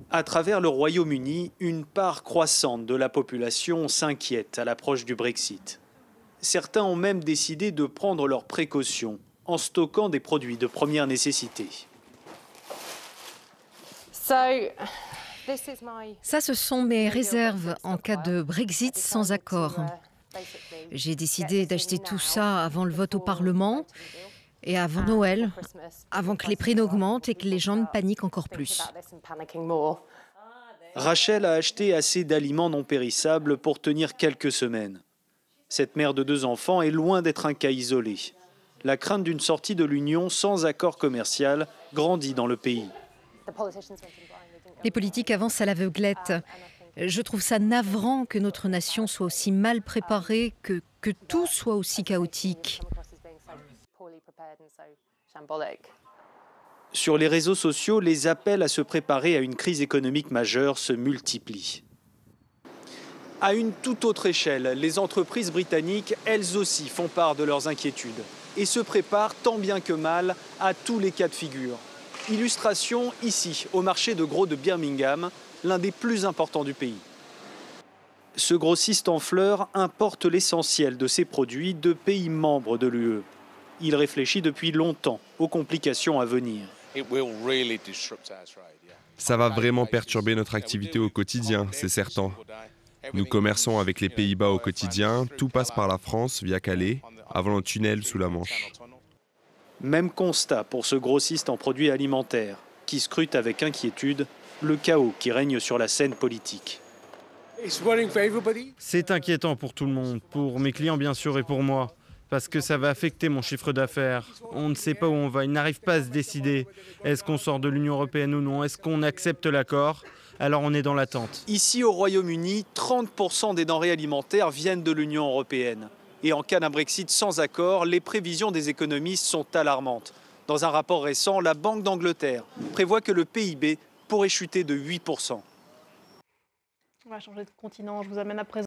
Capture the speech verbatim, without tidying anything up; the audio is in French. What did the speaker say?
À travers le Royaume-Uni, une part croissante de la population s'inquiète à l'approche du Brexit. Certains ont même décidé de prendre leurs précautions en stockant des produits de première nécessité. Ça, ce sont mes réserves en cas de Brexit sans accord. J'ai décidé d'acheter tout ça avant le vote au Parlement et avant Noël, avant que les prix n'augmentent et que les gens ne paniquent encore plus. Rachel a acheté assez d'aliments non périssables pour tenir quelques semaines. Cette mère de deux enfants est loin d'être un cas isolé. La crainte d'une sortie de l'Union sans accord commercial grandit dans le pays. Les politiques avancent à l'aveuglette. Je trouve ça navrant que notre nation soit aussi mal préparée, que, que tout soit aussi chaotique. Sur les réseaux sociaux, les appels à se préparer à une crise économique majeure se multiplient. À une toute autre échelle, les entreprises britanniques, elles aussi, font part de leurs inquiétudes et se préparent tant bien que mal à tous les cas de figure. Illustration ici, au marché de gros de Birmingham, l'un des plus importants du pays. Ce grossiste en fleurs importe l'essentiel de ses produits de pays membres de l'U E. Il réfléchit depuis longtemps aux complications à venir. Ça va vraiment perturber notre activité au quotidien, c'est certain. Nous commerçons avec les Pays-Bas au quotidien, tout passe par la France via Calais, avant le tunnel sous la Manche. Même constat pour ce grossiste en produits alimentaires, qui scrute avec inquiétude le chaos qui règne sur la scène politique. C'est inquiétant pour tout le monde, pour mes clients bien sûr et pour moi, parce que ça va affecter mon chiffre d'affaires. On ne sait pas où on va, ils n'arrivent pas à se décider. Est-ce qu'on sort de l'Union européenne ou non? Est-ce qu'on accepte l'accord? Alors on est dans l'attente. Ici au Royaume-Uni, trente pour cent des denrées alimentaires viennent de l'Union européenne. Et en cas d'un Brexit sans accord, les prévisions des économistes sont alarmantes. Dans un rapport récent, la Banque d'Angleterre prévoit que le P I B pourrait chuter de huit pour cent. On va changer de continent, je vous amène à présent.